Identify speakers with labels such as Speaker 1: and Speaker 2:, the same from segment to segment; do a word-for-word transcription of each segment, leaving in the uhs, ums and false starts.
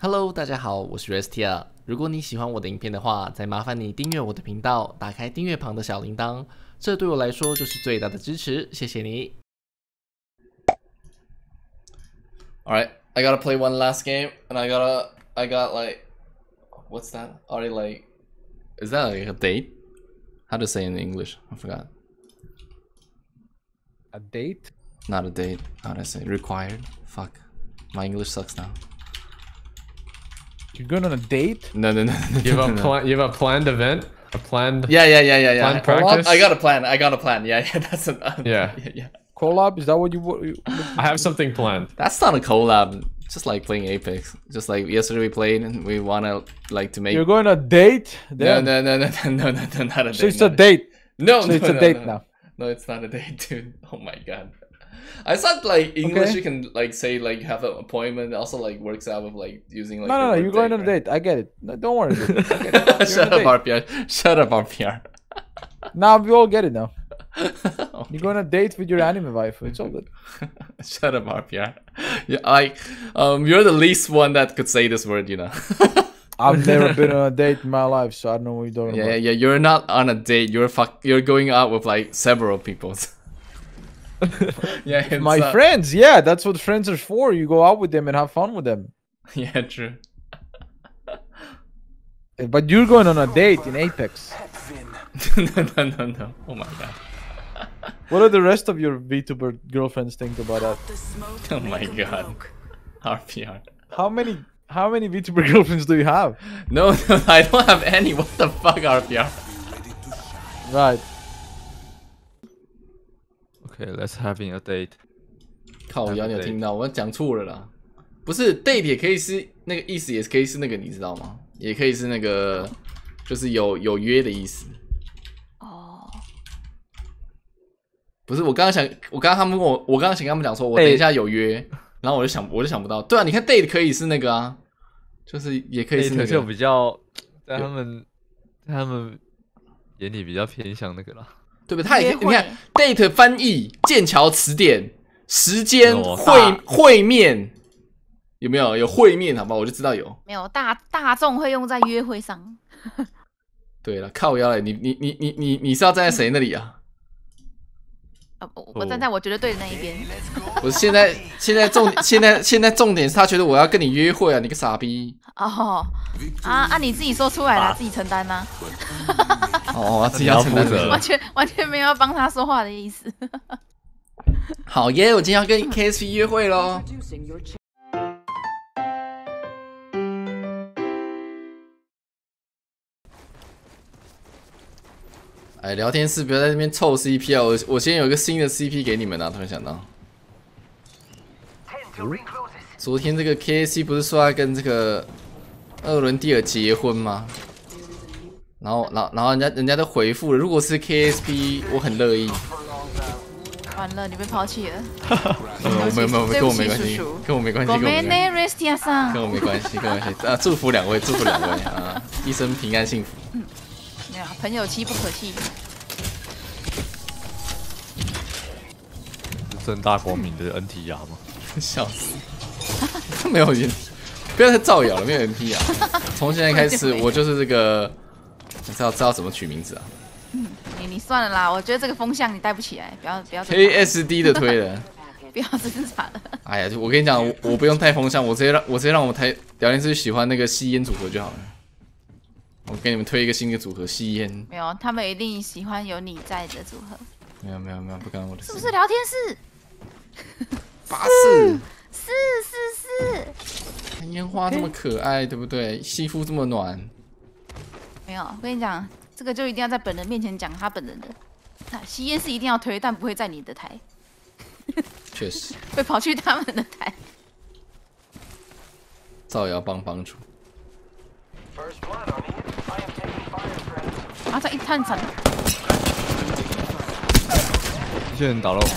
Speaker 1: Hello， 大家好，我是 Restia。如果你喜欢我的影片的话，再麻烦你订阅我的频道，打开订阅旁的小铃铛，这对我来说就是最大的支持，谢谢你。Alright, I gotta play one last game, and I gotta, I got like, what's that? Already like, is that like a date? How to say in English? I forgot.
Speaker 2: A date?
Speaker 1: Not a date. How do I say? Required. Fuck. My English sucks now.
Speaker 2: You're going on a date?
Speaker 1: No, no, no. no
Speaker 3: You have a
Speaker 1: no.
Speaker 3: plan. You have a planned event. A planned.
Speaker 1: Yeah, yeah, yeah, yeah, yeah.
Speaker 3: Planned practice.
Speaker 1: I got a plan. I got a plan. Yeah, yeah. That's an. Uh,
Speaker 3: Yeah.
Speaker 1: yeah, yeah.
Speaker 2: Collab? Is that what you... you
Speaker 3: I have something planned.
Speaker 1: That's not a collab. Just like playing Apex. Just like yesterday we played, and we wanna like to make.
Speaker 2: You're going on a date?
Speaker 1: No,
Speaker 2: Damn.
Speaker 1: no, no, no, no, no, no, no, not a date.
Speaker 2: So it's a
Speaker 1: not
Speaker 2: date.
Speaker 1: No,
Speaker 2: So
Speaker 1: no,
Speaker 2: it's a
Speaker 1: no,
Speaker 2: date
Speaker 1: no.
Speaker 2: now.
Speaker 1: No, it's not a date, dude. Oh my god. I thought like English
Speaker 2: Okay.
Speaker 1: you can like say like have an appointment. It also like works out with like using like.
Speaker 2: No, no, no.
Speaker 1: the
Speaker 2: You're
Speaker 1: word
Speaker 2: going on a
Speaker 1: right?
Speaker 2: date. I get it. No, don't worry. Dude. I get it. You're
Speaker 1: Shut
Speaker 2: on a
Speaker 1: up,
Speaker 2: date.
Speaker 1: R P R. Shut up, R P R.
Speaker 2: Now we all get it now.
Speaker 1: Okay.
Speaker 2: You're going on a date with your anime wife. It's all good.
Speaker 1: Shut up, R P R. Yeah, I, um, you're the least one that could say this word, you know.
Speaker 2: I've never been on a date in my life, so I don't know what you're talking
Speaker 1: Yeah,
Speaker 2: about.
Speaker 1: yeah, you're not on a date. You're fuck. You're going out with like several people. Yeah, it's
Speaker 2: My
Speaker 1: not-
Speaker 2: friends, yeah, that's what friends are for. You go out with them and have fun with them.
Speaker 1: Yeah, true.
Speaker 2: But you're going on a date in Apex.
Speaker 1: No, no, no, no. Oh my god.
Speaker 2: What do the rest of your VTuber girlfriends think about that?
Speaker 1: Oh my god. R P R.
Speaker 2: How many how many VTuber girlfriends do you have?
Speaker 1: No, no, I don't have any. What the fuck, R P R?
Speaker 2: Right.
Speaker 3: Okay, let's having a date.
Speaker 1: 靠，我
Speaker 3: Have a
Speaker 1: 要你有
Speaker 3: date
Speaker 1: 听到？我讲错了啦。不是 date 也可以是那个意思，也可以是那个，你知道吗？也可以是那个，就是有有约的意思。
Speaker 4: 哦，
Speaker 1: 不是，我刚刚想，我刚刚他们问我，我刚刚想跟他们讲说，我等一下有约，然后我就想，我就想不到，对啊，你看 date 可以是那个啊，就是也可以是那
Speaker 3: Date 就
Speaker 1: 个，
Speaker 3: 比较在他们在他们眼里比较偏向那个啦。
Speaker 1: 对不对？他也可以，
Speaker 4: 约会
Speaker 1: 你看 date 翻译剑桥词典，时间
Speaker 3: 哦
Speaker 1: 会
Speaker 3: 大
Speaker 1: 会面有没有？有会面，好不好？我就知道有。
Speaker 4: 没有大大众会用在约会上。
Speaker 1: 对了，靠腰嘞，你你你你你你是要站在谁那里啊？
Speaker 4: 呃，我我站在我觉得对的那一边。
Speaker 1: 不是现在现在重现在现在重点是他觉得我要跟你约会啊，你个傻逼！
Speaker 4: 哦，啊啊，你自己说出来啦，自己承担呐，
Speaker 1: 哦，自己要承担
Speaker 3: 你要负责
Speaker 4: 完全完全没有要帮他说话的意思。
Speaker 1: 好耶！我今天要跟 K S P 约会喽。哎，聊天室不要在那边凑 C P 啊！我我今天有一个新的 C P 给你们啊，突然想到，昨天这个 K S P 不是说要跟这个厄伦蒂尔结婚吗？然后，然后，然后人家人家都回复了，如果是 K S P， 我很乐意。
Speaker 4: 完了，你被抛弃了。
Speaker 1: 没有没有没有，跟我没关系
Speaker 4: 对不起叔叔，
Speaker 1: 跟我没关系，
Speaker 4: ご
Speaker 1: 跟我没
Speaker 4: めん
Speaker 1: 关系。
Speaker 4: ね、Restia さん。
Speaker 1: 跟我没关系，跟我没关系啊！祝福两位，祝福两位啊！一生平安幸福。
Speaker 4: 没有，朋友妻不可弃。
Speaker 3: 是正大光明的 N T R 吗？
Speaker 1: 笑死！没有人，不要再造谣了，没有 N T 啊！从现在开始，我就是这个，你知道知道怎么取名字啊
Speaker 4: 你你算了啦，我觉得这个风向你带不起来，不要不要挣扎
Speaker 1: ？K S D 的推的。
Speaker 4: 不要挣扎了。
Speaker 1: 哎呀，我跟你讲，我我不用带风向，我直接让我直接让我台聊天室喜欢那个吸烟组合就好了。我给你们推一个新的组合，吸烟。
Speaker 4: 没有，他们一定喜欢有你在的组合，
Speaker 1: 没有没有没有，不干我的事。
Speaker 4: 是不是聊天室？
Speaker 1: 八四？
Speaker 4: 是是是。
Speaker 1: 看烟花这么可爱，对不对？吸肤这么暖。
Speaker 4: 没有，我跟你讲，这个就一定要在本人面前讲他本人的。吸烟是一定要推，但不会在你的台，
Speaker 1: 确实，
Speaker 4: 会跑去他们的台。
Speaker 1: 造谣帮帮主。
Speaker 4: 啊，这一探惨。
Speaker 3: 这些人打到
Speaker 1: 啊，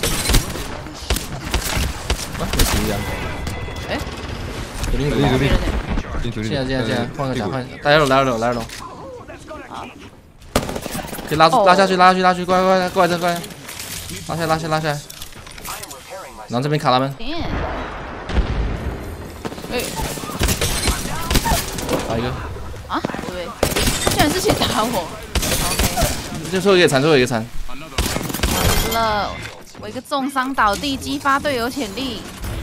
Speaker 1: 没事一样。
Speaker 4: 哎，
Speaker 1: 肯定有
Speaker 3: 有
Speaker 4: 别人呢？
Speaker 3: 进主力。
Speaker 1: 现在现在现在换个甲，
Speaker 3: 屁股
Speaker 1: 换来了来了来了，
Speaker 4: 好，
Speaker 1: 可以拉住
Speaker 4: 哦
Speaker 1: 拉下去拉下去拉下去，过来过来过来这过来，拉下来拉下来拉下来，然后这边卡他们，
Speaker 4: 点。哎，
Speaker 1: 打一个，
Speaker 4: 啊，对，居然是先打我。OK，
Speaker 1: 就最后一个残，最后一个残。
Speaker 4: 死了，我一个重伤倒地，激发队友潜力。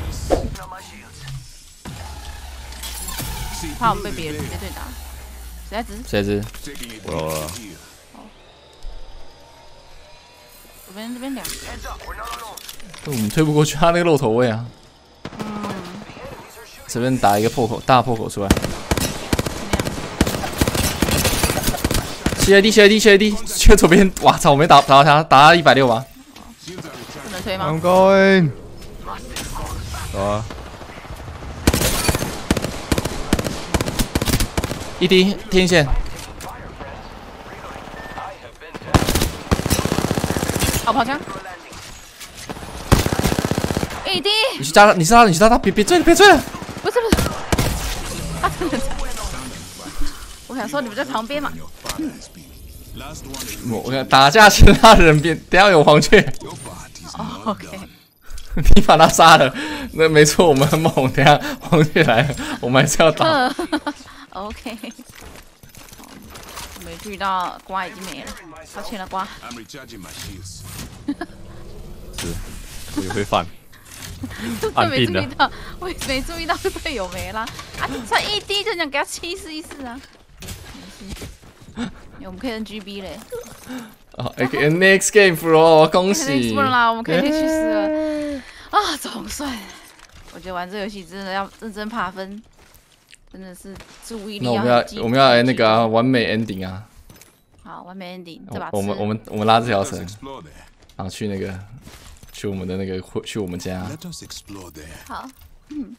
Speaker 4: 怕我们被别人别队打。谁在直？
Speaker 1: 谁知？
Speaker 3: 我了。
Speaker 4: 这边这边两个。
Speaker 1: 我们推不过去，他那个露头位啊。
Speaker 4: 嗯。
Speaker 1: 这边打一个破口，大破口出来。C I D C I D C I D， 去左边，哇操！我没打打到他，打到一百六吧。
Speaker 4: 不能推吗
Speaker 3: I'm going。走啊！
Speaker 1: 一滴天线。
Speaker 4: 好跑枪。一滴。
Speaker 1: 你去扎他，你杀他，你杀他，别别追了，别追了。
Speaker 4: 不是不是，他真的在。我想说你们在旁边嘛。
Speaker 1: 我我看打架其他人边，等下有黄雀。
Speaker 4: 哦 ，OK。
Speaker 1: 你把他杀了，那没错，我们很猛。等下黄雀来了，我们还是要打。
Speaker 4: OK。没注意到瓜已经没了，抱歉了瓜。
Speaker 3: 是，我也会犯。
Speaker 4: 我没注意到，我也没注意到队友没了啊！差一滴就想给他七试一试啊！没事，我们可以 N G B 嘞。
Speaker 1: 哦 ，Next game bro， 恭喜！
Speaker 4: 不能啦，我们可以去试了啊！总算，我觉得玩这游戏真的要认真爬分，真的是注意力要。
Speaker 1: 那我们要我们要来那个、啊、完美 ending 啊！
Speaker 4: 好，完美 ending， 这把
Speaker 1: 我们我们我们拉这条绳，然后去那个。去我们的那个，去我们家。
Speaker 4: 好，嗯。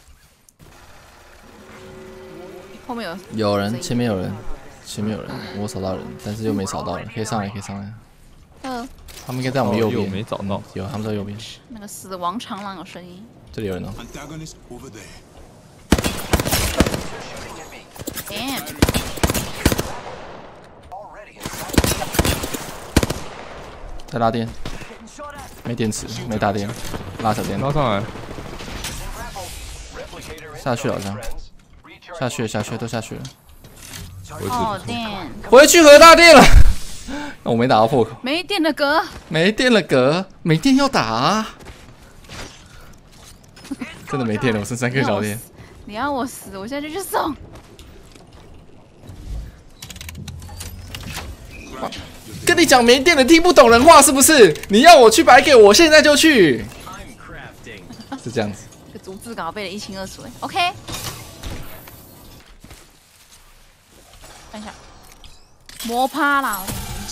Speaker 4: 后面有
Speaker 1: 有人，前面有人，前面有人，我扫到人，但是又没扫到人，可以上来，可以上来。
Speaker 4: 嗯。
Speaker 1: 他们应该在我们右边。
Speaker 3: 哦、没找到、嗯。
Speaker 1: 有，他们在右边。
Speaker 4: 那个死亡长廊有声音。
Speaker 1: 这里有人哦。
Speaker 4: Damn。
Speaker 1: 在拉电。没电池，没大电，拉小电，
Speaker 3: 拉上来，
Speaker 1: 下去了好像，下去了，下去了，都下去了。
Speaker 4: 哦，电，
Speaker 1: 回去核大电了。我没打到破口。
Speaker 4: 没电了哥。
Speaker 1: 没电了哥，没电要打、啊。真的没电了，我剩三颗小电。
Speaker 4: 你要我死，我现在就去送。
Speaker 1: 跟你讲没电了，听不懂人话是不是？你要我去白给，我现在就去。是这样子。
Speaker 4: 这个逐字稿背得一清二楚 ，OK。看一下，魔趴啦！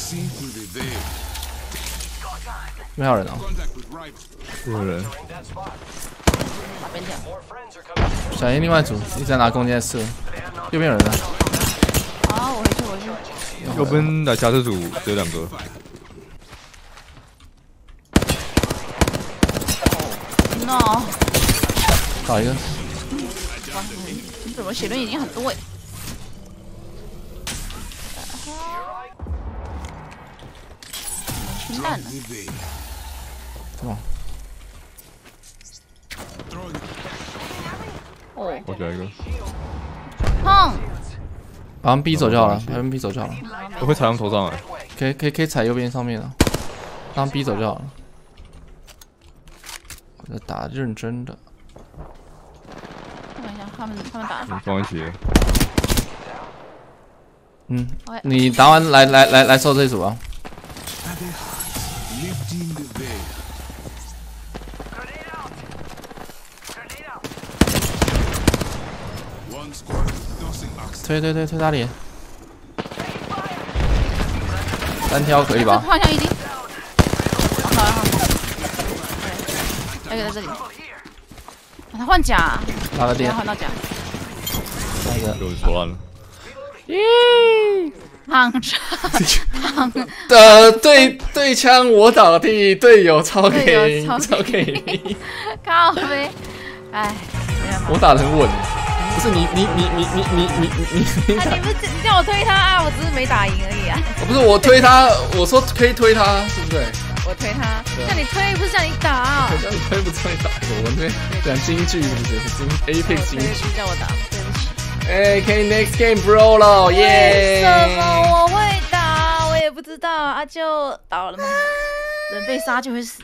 Speaker 1: 没有人哦。
Speaker 3: 有人。
Speaker 4: 哪边跳？
Speaker 1: 小英另外一组一直在拿弓箭射，右边有人呢。
Speaker 4: 好，我回去，我回去。
Speaker 3: 右边来加这组只有两个。
Speaker 4: No。
Speaker 1: 打一个。
Speaker 4: 哇，你怎么血轮已经很多哎？清淡了。
Speaker 1: 怎么？
Speaker 4: 哦。
Speaker 3: 我加一个。
Speaker 4: 砰！
Speaker 1: 把他们逼走就好了，把他们逼走就好了。
Speaker 3: 我会踩他们头上哎。
Speaker 1: 可以可以可以踩右边上面了，把他们逼走就好了。我在打认真的。
Speaker 4: 看一下他们他们打。
Speaker 3: 你放一起。
Speaker 1: 嗯，你打完来来来来收这一组啊。推推推推大脸，单挑可以吧？
Speaker 4: 换下一滴。好了好了。还有一个在这里。他换甲。
Speaker 1: 拉个电。
Speaker 4: 换到甲。
Speaker 1: 那个。
Speaker 3: 有人说完了。
Speaker 1: 咦。
Speaker 4: 躺着。躺。
Speaker 1: 的对对枪我倒地，队友超给超给。
Speaker 4: 靠呗。哎。
Speaker 1: 我打得很稳。不是你你你你你你你你你，
Speaker 4: 啊！你不是叫我推他啊？我只是没打赢而已啊。
Speaker 1: 不是我推他，我说可以推他，对不对？
Speaker 4: 我推他，叫你推不是叫你打。
Speaker 1: 叫你推不是叫你打，我们这边讲京剧是不是？京 Apex 京剧。
Speaker 4: 叫我打，对不起。
Speaker 1: 哎，可以 next game bro 了，耶！
Speaker 4: 为什么我会打？我也不知道啊，就倒了吗？人被杀就会死，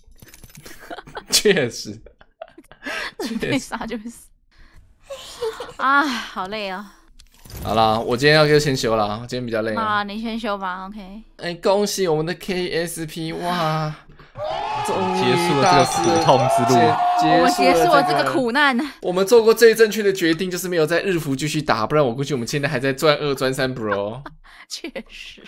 Speaker 1: 确实，
Speaker 4: 人被杀就会死。啊，好累啊！
Speaker 1: 好啦，我今天要就先休了，我今天比较累。
Speaker 4: 啊，你先休吧 ，OK。
Speaker 1: 哎，恭喜我们的 K S P， 哇！终于
Speaker 3: 结束了这个苦痛之路，
Speaker 4: 我们结束了
Speaker 1: 这
Speaker 4: 这个苦难。
Speaker 1: 我们做过最正确的决定，就是没有在日服继续打，不然我估计我们现在还在钻二、钻三 bro。
Speaker 4: 确实。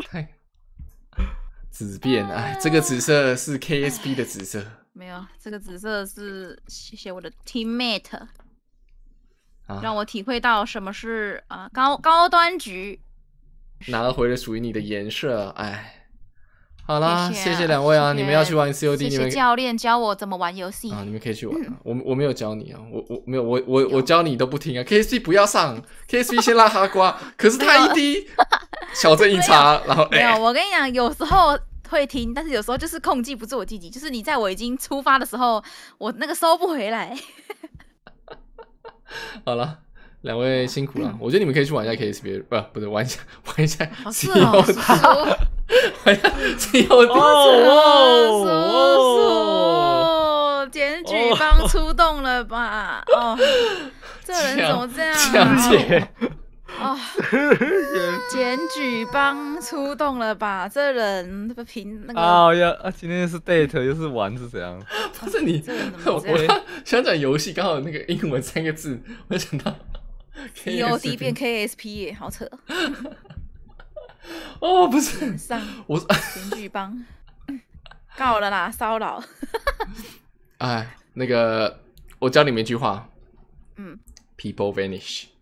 Speaker 1: 紫变，哎，这个紫色是 K S P 的紫色。
Speaker 4: 没有，这个紫色是谢谢我的 teammate，、
Speaker 1: 啊、
Speaker 4: 让我体会到什么是啊、呃、高高端局，
Speaker 1: 拿回了属于你的颜色，哎。好啦，
Speaker 4: 谢谢、啊、
Speaker 1: 谢谢两位啊！
Speaker 4: 谢谢
Speaker 1: 你们要去玩 C O D，
Speaker 4: 谢谢
Speaker 1: 你们
Speaker 4: 教练教我怎么玩游戏
Speaker 1: 啊！你们可以去玩啊！我我没有教你啊，我我没有我我我教你都不听啊 ！K S P 不要上 ，K S P 先拉哈瓜，可是他一滴小正一插，然后
Speaker 4: 没有，
Speaker 1: 哎、
Speaker 4: 我跟你讲，有时候会听，但是有时候就是控制不住我自己，就是你在我已经出发的时候，我那个收不回来。
Speaker 1: 好了。两位辛苦了，我觉得你们可以去玩一下 K S P， 不不是玩一下玩一下 C O D， 玩一下 C O D。
Speaker 4: 哦哦，检举帮出动了吧？哦，这人怎么这样啊？哦，检举帮出动了吧？这人不凭那个
Speaker 3: 啊呀啊！今天是 date 又是玩是怎样？
Speaker 1: 不是你，我我想讲游戏，刚好那个英文三个字，我想到。
Speaker 4: C O D 变 K S P 耶，好扯！
Speaker 1: 哦，不是，
Speaker 4: 上
Speaker 1: 我
Speaker 4: 检举帮告了啦，骚扰。
Speaker 1: 哎，那个，我教你们一句话，
Speaker 4: 嗯
Speaker 1: ，People vanish。